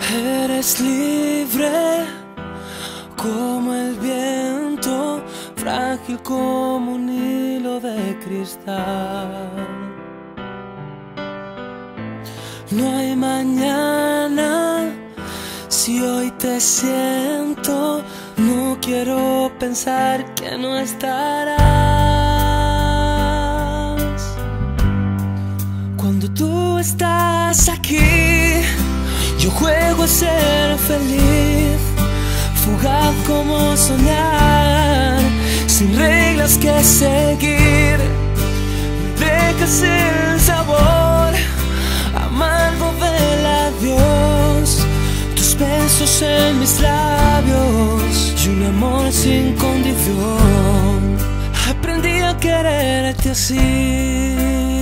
Eres libre como el viento, frágil como un hilo de cristal. No hay mañana si hoy te siento. No quiero pensar que no estarás. Cuando tú estás aquí, yo juego a ser feliz, fugaz como soñar, sin reglas que seguir. Me dejas el sabor amargo del adiós, tus besos en mis labios y un amor sin condición. Aprendí a quererte así.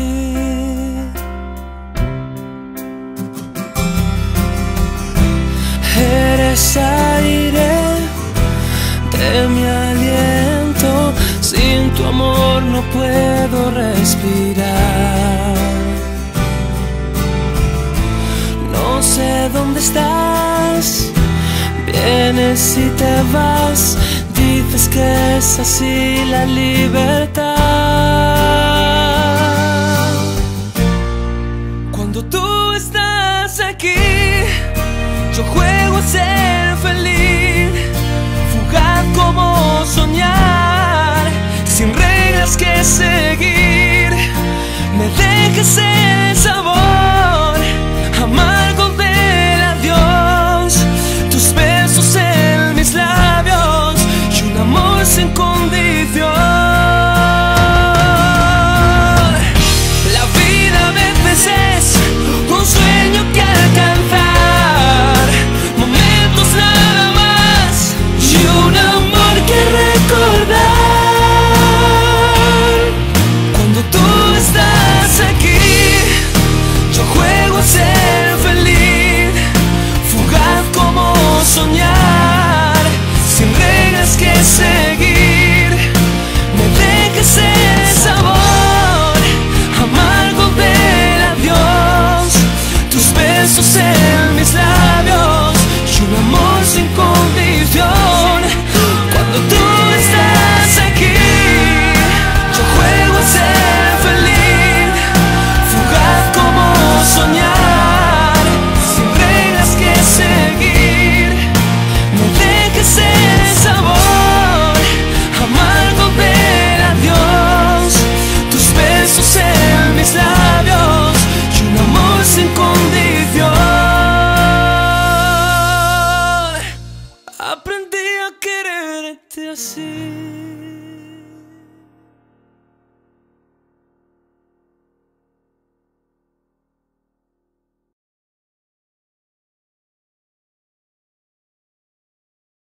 Eres aire de mi aliento, sin tu amor no puedo respirar. No sé dónde estás, vienes y te vas, dices que es así la libertad. Cuando tú estás aquí, yo juego a ser feliz, fugaz como soñar, sin reglas que seguir. Me dejas ser